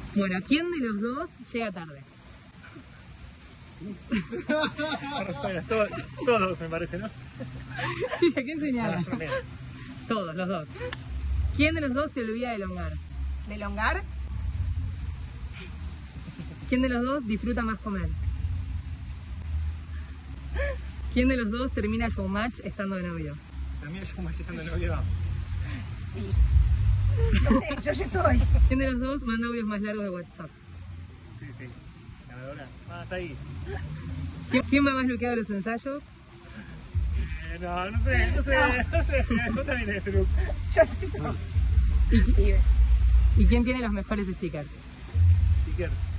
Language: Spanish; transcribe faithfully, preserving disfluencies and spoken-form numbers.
Bueno, ¿quién de los dos llega tarde? Bueno, todos, todos me parece, ¿no? Sí, ¿a quién señala? Ah, yo también. Todos, los dos. ¿Quién de los dos se olvida de elongar? ¿De elongar? ¿Quién de los dos disfruta más comer? ¿Quién de los dos termina showmatch estando de novio? También yo como estando de novio. No sé, yo ya estoy. ¿Quién de los dos manda audios más largos de WhatsApp? Sí, sí. Ganadora. Ah, está ahí. ¿Quién, quién va más bloqueado de los ensayos? Eh, no, no sé, no sé, no sé. ¿Vos también tenés ese look? Yo sí. ¿Y, qui- ¿Y quién tiene los mejores stickers? Sticker.